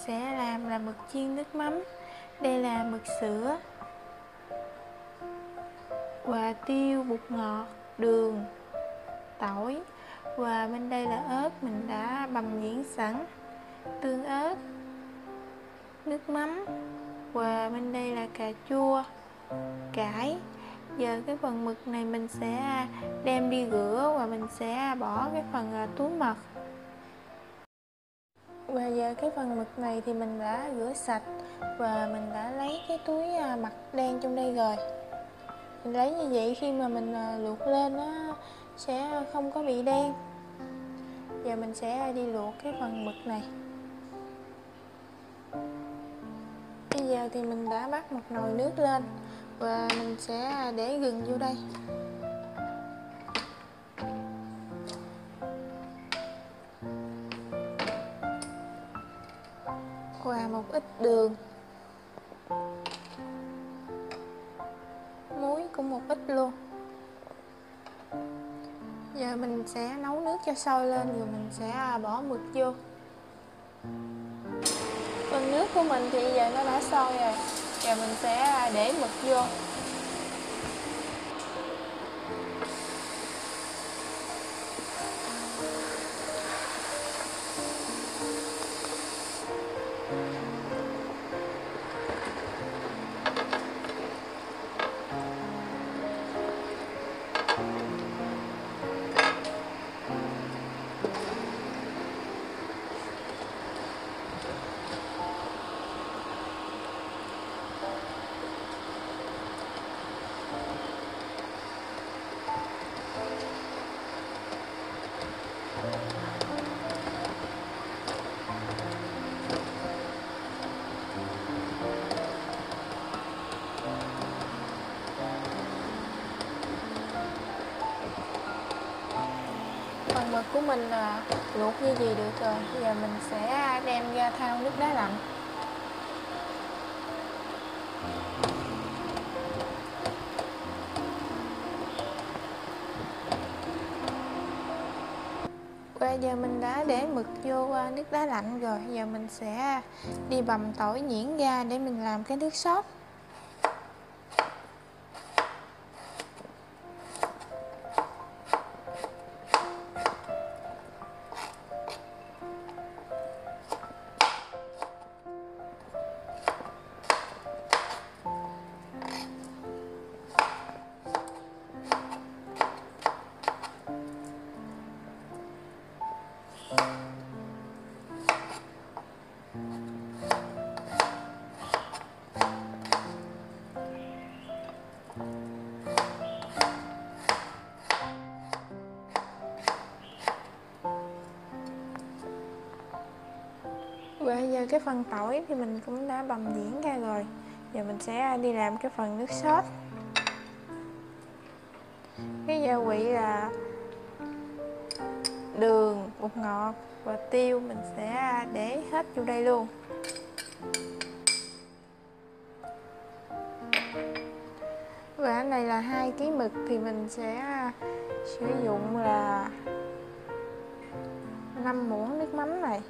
sẽ làm là mực chiên nước mắm. Đây là mực sữa, và tiêu, bột ngọt, đường, tỏi, và bên đây là ớt mình đã bằm nhuyễn sẵn, tương ớt, nước mắm, và bên đây là cà chua, cải. Giờ cái phần mực này mình sẽ đem đi rửa và mình sẽ bỏ cái phần túi mật. Và giờ cái phần mực này thì mình đã rửa sạch và mình đã lấy cái túi mặt đen trong đây rồi. Mình lấy như vậy khi mà mình luộc lên nó sẽ không có bị đen. Giờ mình sẽ đi luộc cái phần mực này. Bây giờ thì mình đã bắt một nồi nước lên và mình sẽ để gừng vô đây. Và một ít đường, muối cũng một ít luôn. Giờ mình sẽ nấu nước cho sôi lên rồi mình sẽ bỏ mực vô. Phần nước của mình thì giờ nó đã sôi rồi. Giờ mình sẽ để mực vô. Phần mực của mình là luộc như vậy được rồi. Bây giờ mình sẽ đem ra thau nước đá lạnh. Và giờ mình đã để mực vô nước đá lạnh rồi. Giờ mình sẽ đi bằm tỏi nhuyễn ra để mình làm cái nước sốt. Và giờ cái phần tỏi thì mình cũng đã bằm nhuyễn ra rồi. Giờ mình sẽ đi làm cái phần nước sốt. Cái gia vị là đường, bột ngọt và tiêu mình sẽ để hết vô đây luôn. Và cái này là 2 kg mực thì mình sẽ sử dụng là 5 muỗng nước mắm này.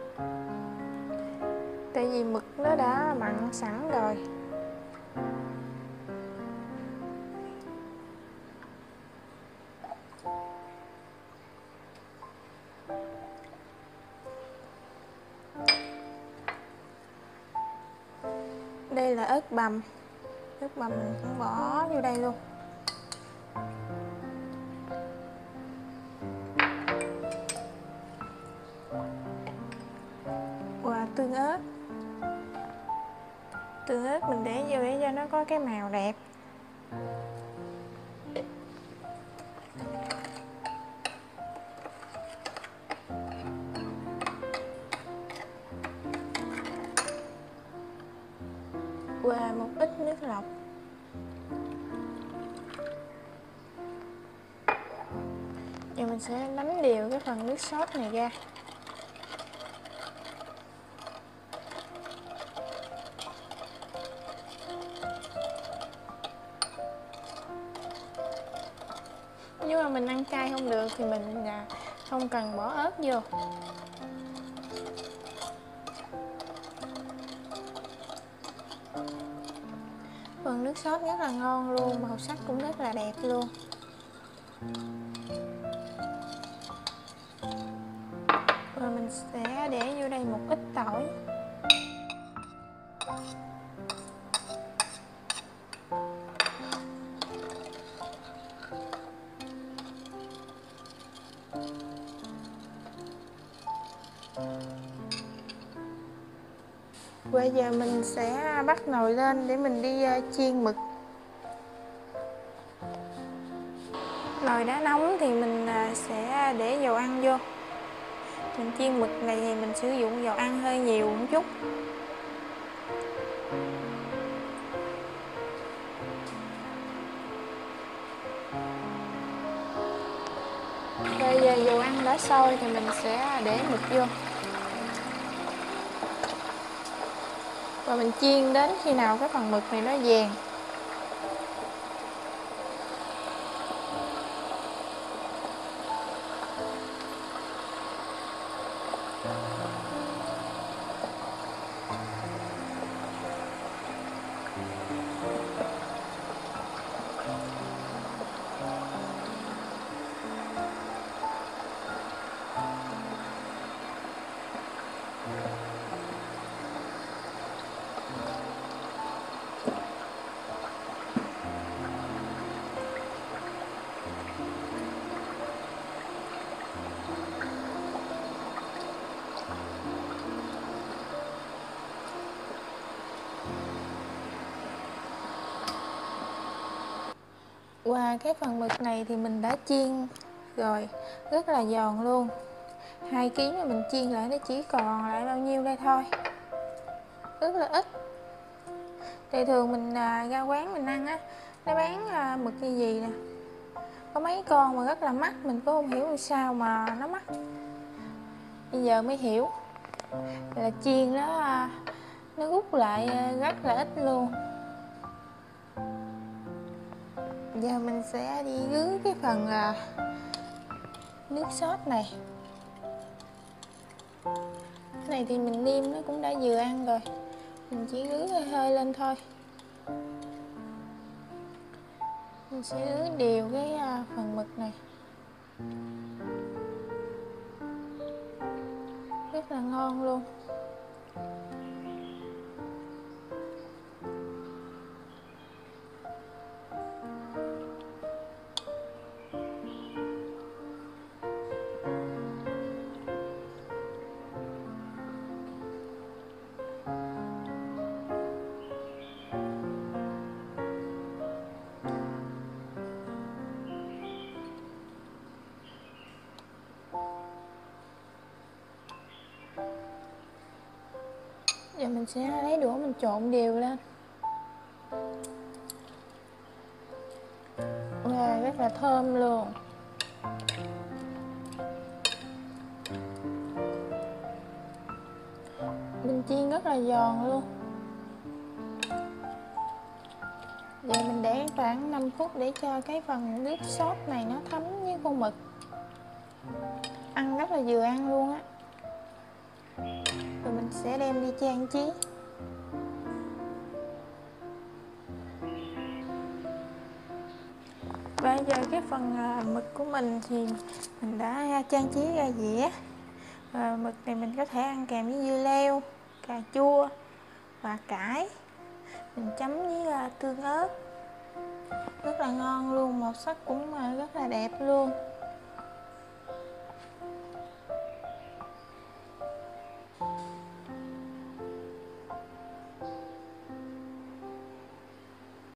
Tại vì mực nó đã mặn sẵn rồi. Đây là ớt bằm. Ớt bằm mình cũng bỏ vô đây luôn. Và tương ớt. Tương ớt mình để vô để cho nó có cái màu đẹp. Và một ít nước lọc. Giờ mình sẽ đánh đều cái phần nước sốt này ra. Nếu mà mình ăn cay không được thì mình không cần bỏ ớt vô. nước sốt rất là ngon luôn, màu sắc cũng rất là đẹp luôn. Rồi mình sẽ để vô đây một ít tỏi. Bây giờ mình sẽ bắt nồi lên để mình đi chiên mực. Nồi đã nóng thì mình sẽ để dầu ăn vô. Mình chiên mực này thì mình sử dụng dầu ăn hơi nhiều một chút. Bây giờ dầu ăn đã sôi thì mình sẽ để mực vô. Và mình chiên đến khi nào cái phần mực này nó vàng. Qua cái phần mực này thì mình đã chiên rồi, rất là giòn luôn. 2 kg mà mình chiên lại nó chỉ còn lại bao nhiêu đây thôi, rất là ít. Thì thường mình ra quán mình ăn á, nó bán mực như gì nè, có mấy con mà rất là mắc, mình cũng không hiểu sao mà nó mắc. Bây giờ mới hiểu là chiên nó rút lại rất là ít luôn. Giờ mình sẽ đi rưới cái phần nước sốt này. Cái này thì mình nêm nó cũng đã vừa ăn rồi, mình chỉ rưới hơi hơi lên thôi. Mình sẽ rưới đều cái phần mực này, rất là ngon luôn. Giờ mình sẽ lấy đũa mình trộn đều lên. Wow, rất là thơm luôn. Mình chiên rất là giòn luôn. Giờ mình để khoảng 5 phút để cho cái phần nước sốt này nó thấm với con mực. Ăn rất là vừa ăn luôn á. Rồi mình sẽ đem đi trang trí. Bây giờ cái phần mực của mình thì mình đã trang trí ra dĩa. Mực này mình có thể ăn kèm với dưa leo, cà chua và cải. Mình chấm với tương ớt, rất là ngon luôn, màu sắc cũng rất là đẹp luôn.